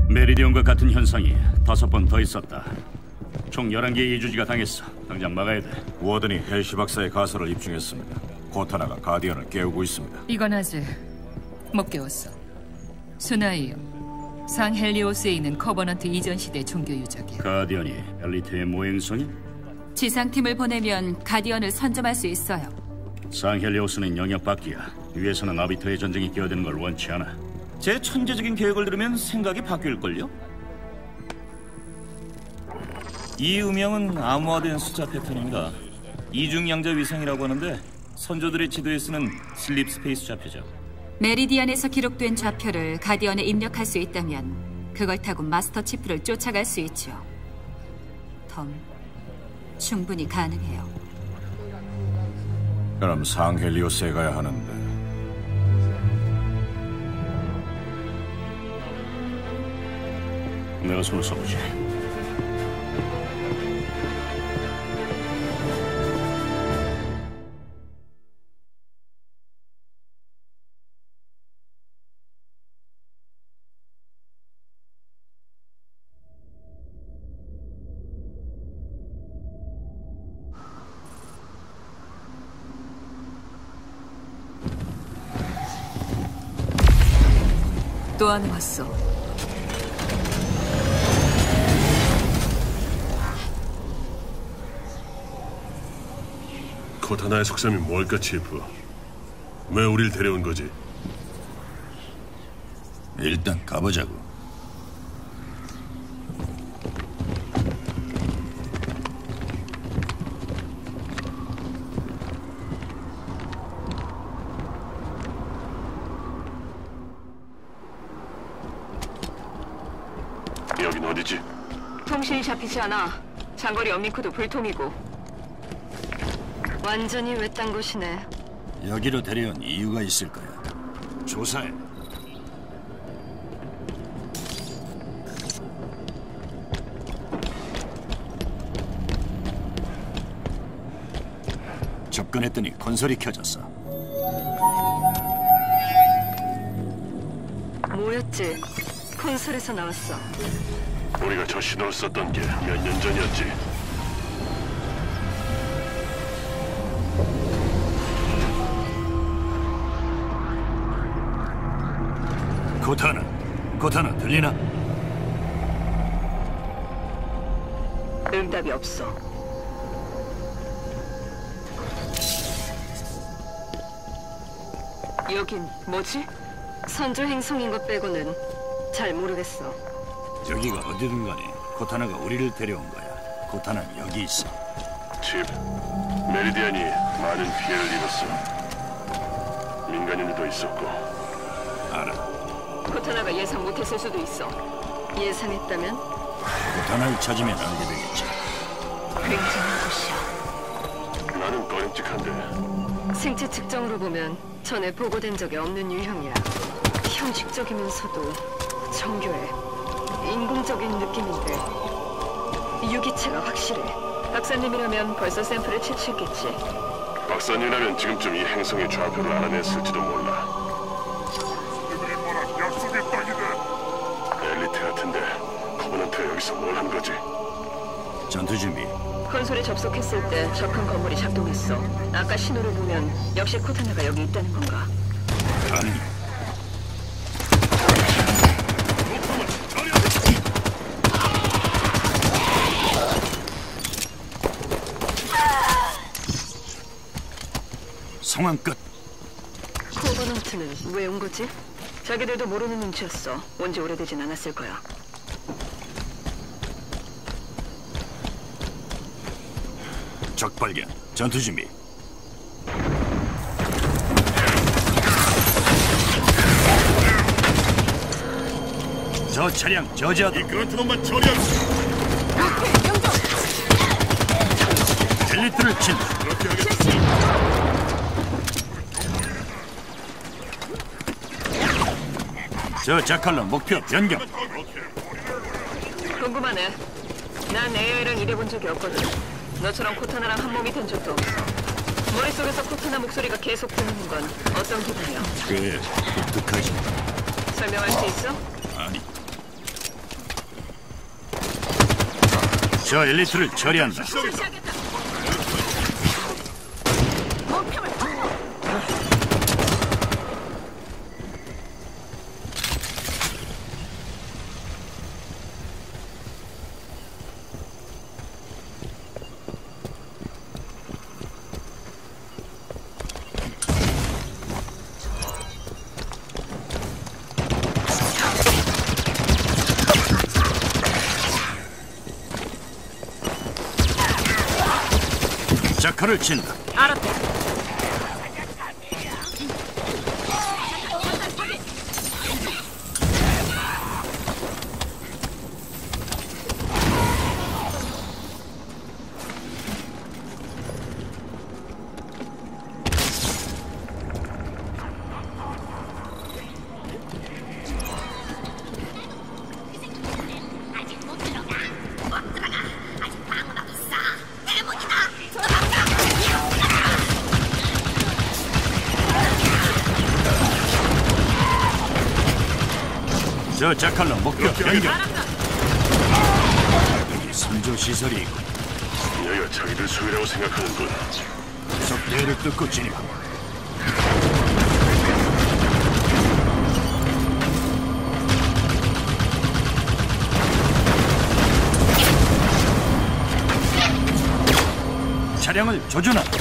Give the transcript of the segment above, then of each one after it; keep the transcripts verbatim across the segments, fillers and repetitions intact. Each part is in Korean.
메리디온과 같은 현상이 다섯 번 더 있었다. 총 열한 개의 이주지가 당했어. 당장 막아야 돼. 워든이 헬시 박사의 가설을 입증했습니다. 코타나가 가디언을 깨우고 있습니다. 이건 아직 못 깨웠어. 수나이요. 상 헬리오스에 있는 커버넌트 이전 시대 종교 유적이야. 가디언이 엘리트의 모행성이? 지상팀을 보내면 가디언을 선점할 수 있어요. 상 헬리오스는 영역 밖이야. 위에서는 아비터의 전쟁이 끼어드는 걸 원치 않아. 제 천재적인 계획을 들으면 생각이 바뀔걸요? 이 음영은 암호화된 숫자 패턴입니다. 이중양자 위상이라고 하는데 선조들의 지도에 쓰는 슬립 스페이스 좌표죠. 메리디안에서 기록된 좌표를 가디언에 입력할 수 있다면 그걸 타고 마스터 치프를 쫓아갈 수 있죠. 톰, 충분히 가능해요. 그럼 상헬리오스에 가야 하는데. 내가 손을 써보지. 또 하나 왔어. 코타나의 속셈이 뭘까, 치프? 왜 우릴 데려온 거지? 일단 가보자고. 여긴 어디지? 통신이 잡히지 않아. 장거리 엄미크도 불통이고. 완전히 외딴 곳이네. 여기로 데려온 이유가 있을 거야. 조사해. 접근했더니 건설이 켜졌어. 뭐였지? 콘솔에서 나왔어. 우리가 저 신호를 썼던 게 몇 년 전이었지. 코타나, 코타나 들리나? 응답이 없어. 여긴 뭐지? 선조 행성인 것 빼고는 잘 모르겠어. 여기가 어디든 간에 코타나가 우리를 데려온 거야. 코타나는 여기 있어. 칩, 메리디안이 많은 피해를 입었어. 민간인들도 있었고. 알아. 코타나가 예상 못했을 수도 있어. 예상했다면? 코타나를 찾으면 알게 되겠지. 굉장한 곳이야. 나는 꺼림칙한데. 생체 측정으로 보면 전에 보고된 적이 없는 유형이야. 형식적이면서도 정교해. 인공적인 느낌인데 유기체가 확실해. 박사님이라면 벌써 샘플을 채취했겠지. 박사님이라면 지금쯤 이 행성의 좌표를 알아냈을지도 몰라. 그들이 뭐라 약속했다기는. 엘리트 같은데 커버넌트가 여기서 뭘 한 거지? 전투 준비. 건설에 접속했을 때 접근 건물이 작동했어. 아까 신호를 보면 역시 코타나가 여기 있다는 건가? 아니. 상황 끝. 코버넌트는 왜 온 거지? 자기들도 모르는 눈치였어. 온 지 오래되진 않았을 거야. 적 발견. 전투 준비. 저 차량 저지하다. 그런 놈만 처리하고. 엘리트를 친다. 그렇게 하겠다. 저 자칼로 목표 변경. 궁금하네. 난 에이아이랑 일해본 적이 없거든. 너처럼 코타나랑 한 몸이 된 적도 없어. 머릿속에서 코타나 목소리가 계속 들리는 건 어떤 기분이야? 꽤 독특하지. 설명할 수 있어? 아니, 저 엘리트를 처리한다. 자카를 친다. 알았다. 저 자칼로 목표 연결. 선조 시설이 있고 여기가 자기들 소유라고 생각하는군. 속대를 뜯고 진입한다. 차량을 조준한다.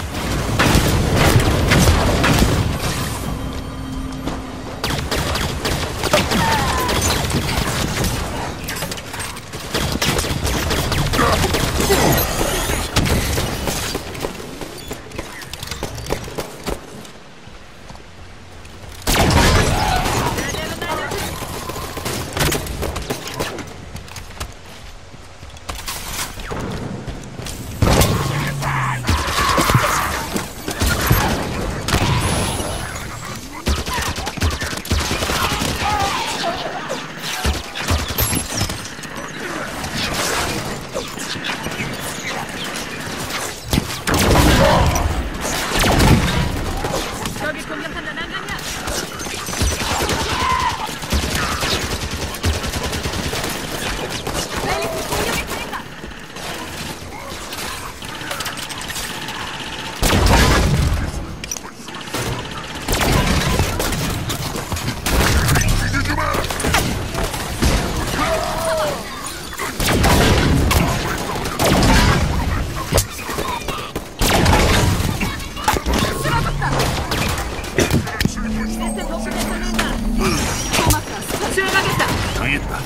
당했다.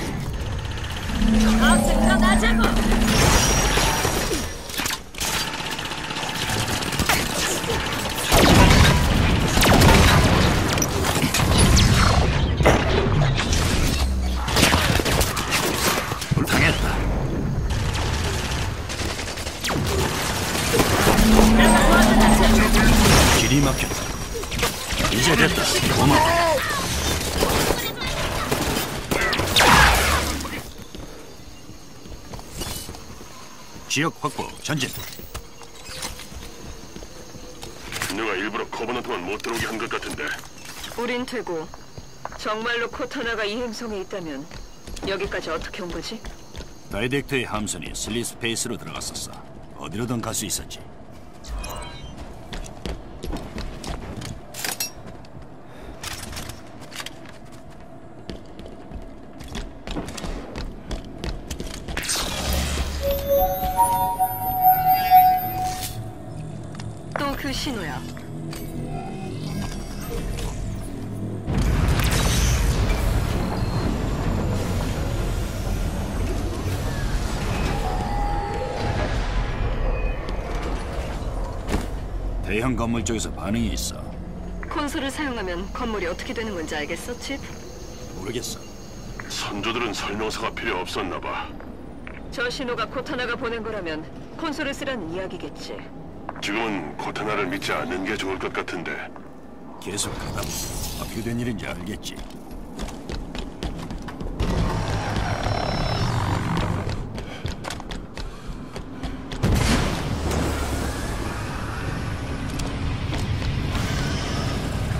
당했다. 길이 막혔다. 이제 됐다. 고맙다. 지역 확보 전진. 누가 일부러 커버넌트만 못 들어오게 한 것 같은데. 우린 되고 정말로 코타나가 이 행성에 있다면 여기까지 어떻게 온 거지? 다이렉터의 함선이 슬립 스페이스로 들어갔었어. 어디로든 갈 수 있었지. 또 그 신호야. 대형 건물 쪽에서 반응이 있어. 콘솔을 사용하면 건물이 어떻게 되는 건지 알겠어, 칩? 모르겠어. 선조들은 설명서가 필요 없었나 봐. 저 신호가 코타나가 보낸 거라면 콘솔을 쓰라는 이야기겠지. 지금은 코타나를 믿지 않는 게 좋을 것 같은데. 계속 가다 보면 어떻게 된 일인지 알겠지.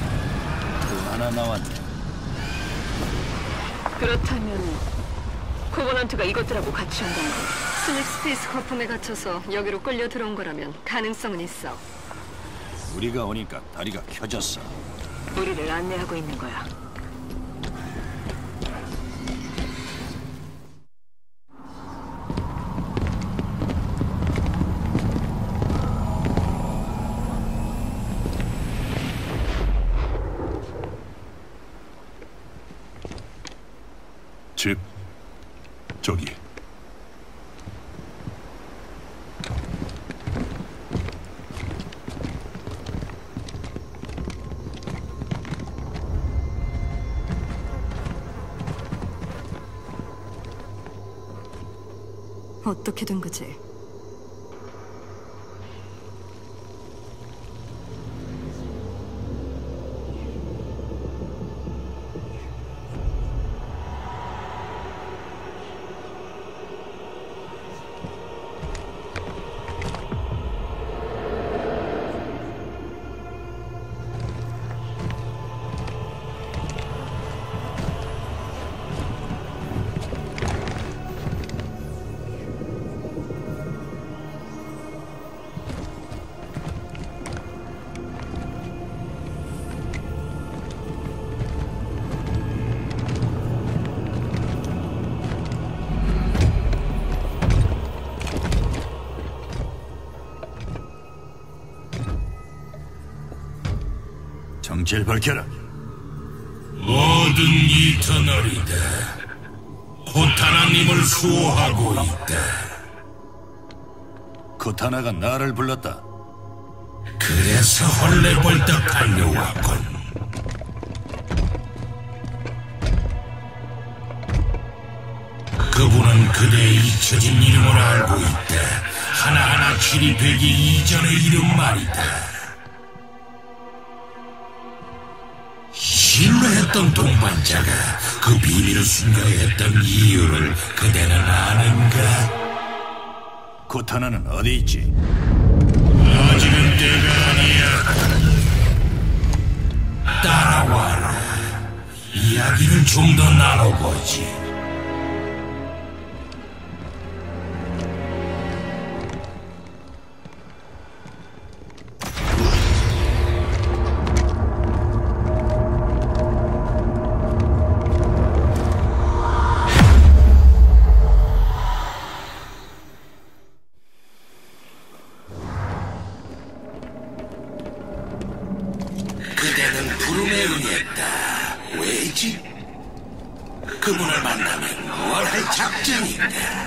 또 하나 나왔네. 그렇다면 코버넌트가 이것들하고 같이 온다는 거. 슬립 스페이스 거품에 갇혀서 여기로 끌려 들어온 거라면 가능성은 있어. 우리가 오니까 다리가 켜졌어. 우리를 안내하고 있는 거야. 집 저기. 어떻게 된 거지? 정체를 밝혀라. 모든 이터널이다. 코타나님을 수호하고 있다. 코타나가 나를 불렀다. 그래서 헐레벌떡 달려왔군. 그분은 그대의 잊혀진 이름을 알고 있다. 하나하나 출입되기 이전의 이름 말이다. 신뢰했던 동반자가 그 비밀을 숨겨야 했던 이유를 그대는 아는가? 코타나는 어디 있지? 아직은 때가 아니야. 따라와라. 이야기를 좀 더 나눠보지. 그대는 부름에 응했다. 왜지? 그분을 만나면 뭘 할 작정인가?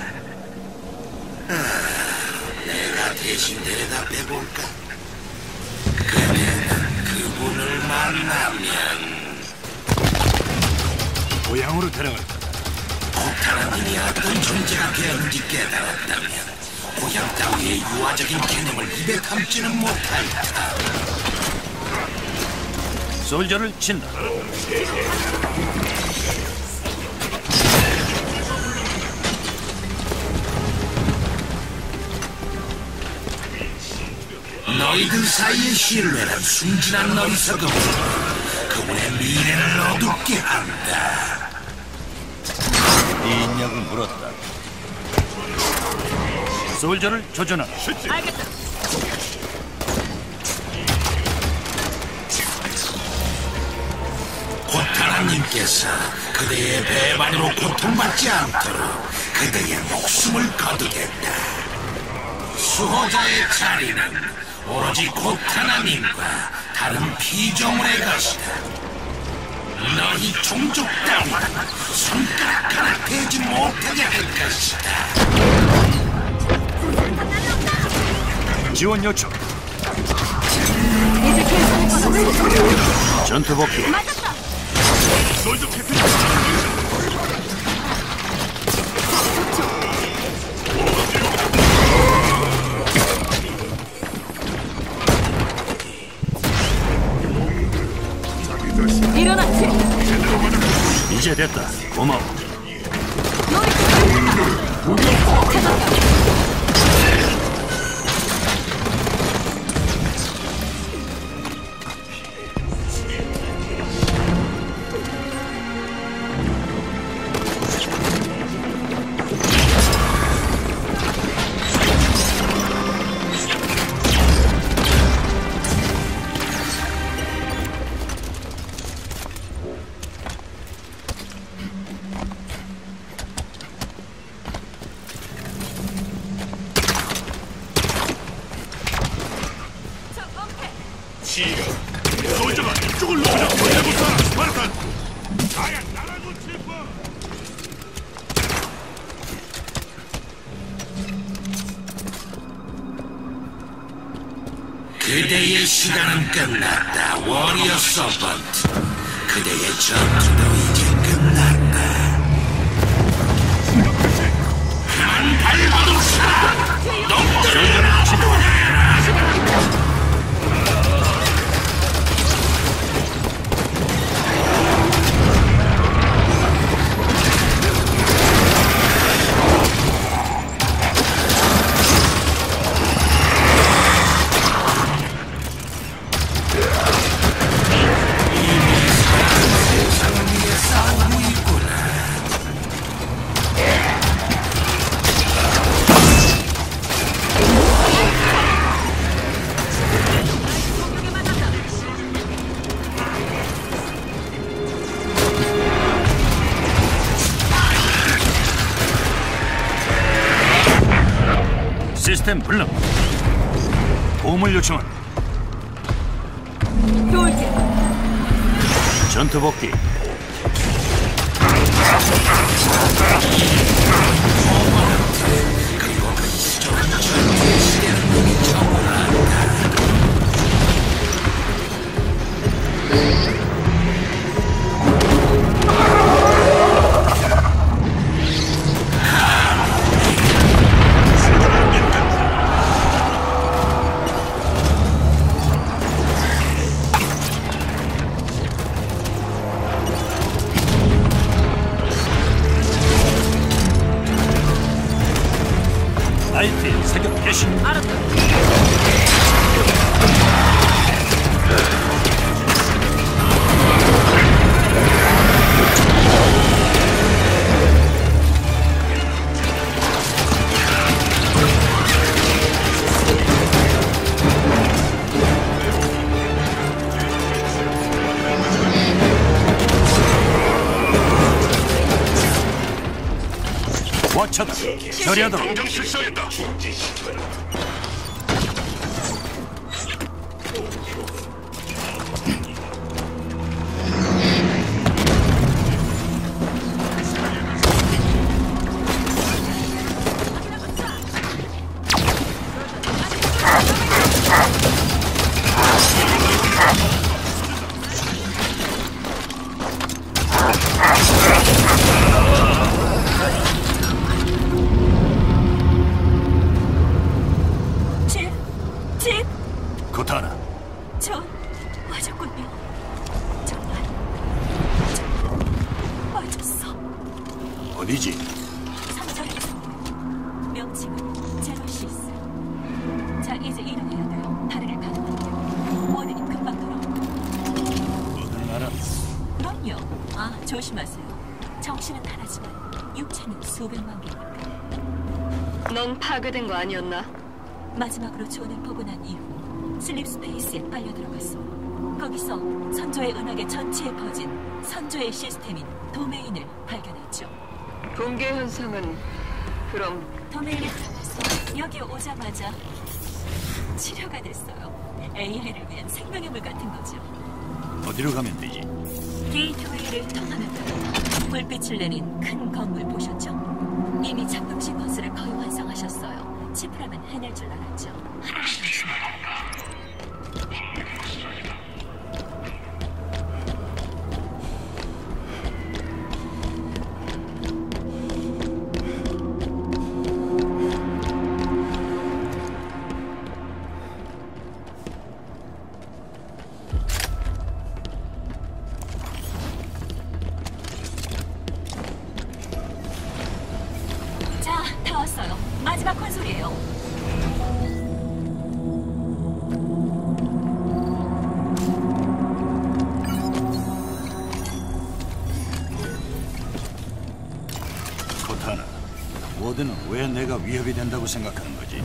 아, 내가 대신 대답해볼까? 그대는 그분을 만나면 고향으로 데려갈 거다. 코타나님이 어떤 존재가 되었는지 깨달았다면 고향 따위의 유아적인 개념을 입에 담지는 못할 테다. 솔저를 친다. 너희들 사이의 신뢰는 순진한 어리석음. 그분의 미래를 어둡게 한다. 네 있냐고 물었다. 솔저를 조준하라. 알겠다. 코타나님께서 그대의 배반으로 고통받지 않도록 그대의 목숨을 거두겠다. 수호자의 자리는 오로지 코타나님과 다른 피조물의 것이다. 너희 종족 따위는 손가락 하나 대지 못하게 할 것이다. 지원 요청. 전투 복귀. 솔저 캐プテン 일어났지. 이제 됐다. 고마워. 시간은 끝났다. 워리어 서번트. 그대의 전투도 이제 끝났다. 한 발바루사! 놈들을 치료하라! 시스템 불능. 도움을 요청한다. 전투 복귀. 아이티 사격 개시. 알았다. 와차다. 처리하도록. 당장 실수했다. 코타나. 저 맞았군요. 정말 맞았어. 어디지? 상자에서 명칭은 제로시스. 자, 이제 일어나야 돼요. 다리를 가동할게요. 모든 금방 돌아옵니다. 뭐든 알아. 그럼요. 아, 조심하세요. 정신은 하나지만 육체는 수백만 개니까. 넌 파괴된 거 아니었나? 마지막으로 존을 보고 난 이후 슬립 스페이스에 빨려 들어갔어. 거기서 선조의 은하계 전체에 퍼진 선조의 시스템인 도메인을 발견했죠. 붕괴 현상은 그럼 도메인에 들어가서 여기 오자마자 치료가 됐어요. 에이아이를 위한 생명의 물 같은 거죠. 어디로 가면 되지? 게이트웨이를 통하는 길, 불빛을 내린 큰 건물 보셨죠? 이미 작동 시퀀스를 거의 완성하셨어요. 치프라면 해낼 줄 알았죠. 하나만 조심하라. 자, 다 왔어요. 마지막 콘솔이에요. 코타나, 워드는 왜 내가 위협이 된다고 생각하는 거지?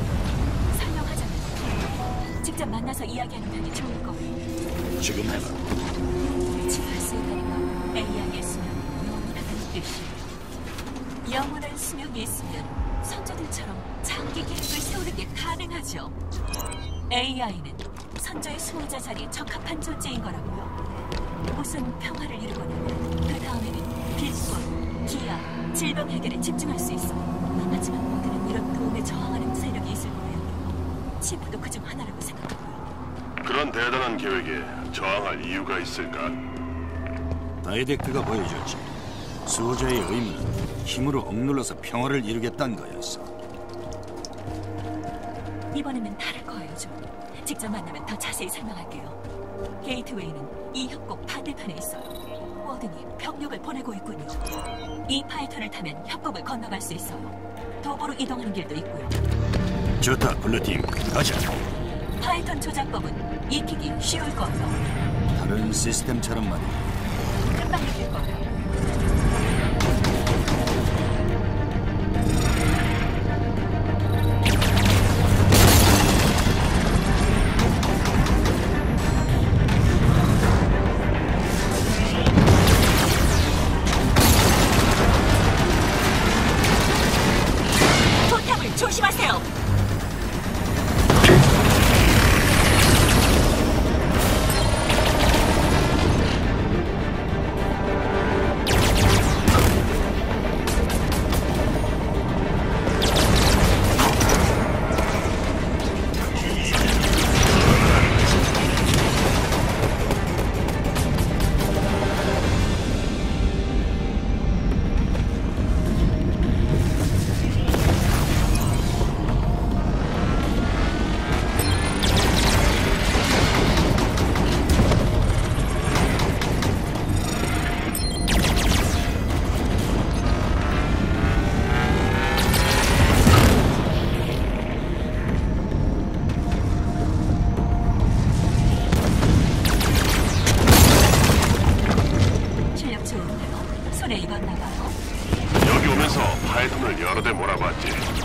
설명하자면 직접 만나서 이야기하는 편이 좋을 거예요. 지금 해봐. 지금 할 수 있다는 건 에이아이의 수명이 영원하다는 뜻이에요. 영원한 수명이 있으면 선조들처럼 장기 계획을 세우는 게 가능하죠. 에이아이는 선조의 수호자 자리에 적합한 존재인 거라고요. 우선 평화를 이루고는 그 다음에는 빛과 기아, 질병 해결에 집중할 수 있어. 하지만 모두는 이런 도움에 저항하는 세력이 있을 거예요. 치프도 그중 하나라고 생각하고요. 그런 대단한 계획에 저항할 이유가 있을까? 다이렉트가 보여줬지. 수호자의 의무는 힘으로 억눌러서 평화를 이루겠다는 거였어. 이번에는 다를 거예요, 좀. 직접 만나면 더 자세히 설명할게요. 게이트웨이는 이 협곡 반대편에 있어요. 워든이 병력을 보내고 있군요. 이 파이턴을 타면 협곡을 건너갈 수 있어요. 도보로 이동하는 길도 있고요. 좋다, 블루팀. 가자. 파이턴 조작법은 익히기 쉬울 거예요. 다른 시스템처럼 말이야. 금방 익힐 거예요. 포탑을 조심하세요. 실력 좋은데요? 손에 익었나 봐요. 여기 오면서 파이썬을 여러 대 몰아봤지.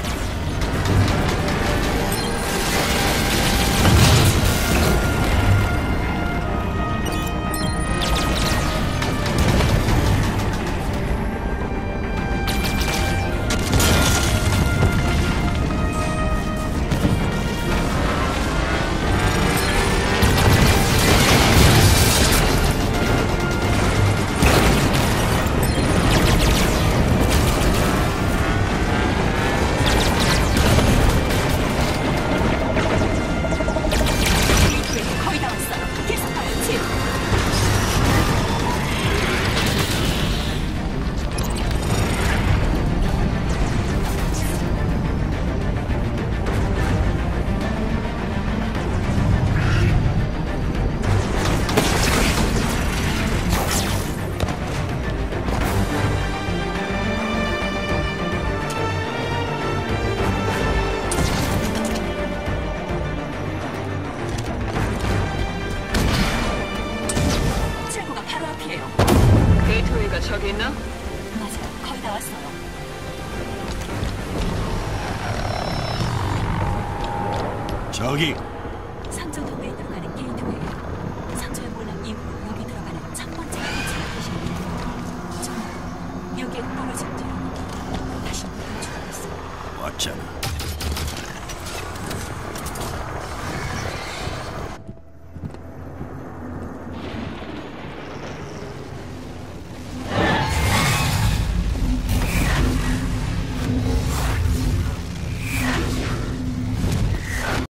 게이트웨이 거의 다 왔어요. 계속 가요, 집. 출구가 바로 앞이에요. 게이트웨이가 저기 있나? 맞아요. 거의 다 왔어요. 저기. 상조도에 들어가는 게이트웨이. 상조의 몰락 이후로 여기 들어가는 첫 번째 코치가 되시는 좀 여기에 떨어진 뒤로 다시 멈추고 있어요. 왔잖아.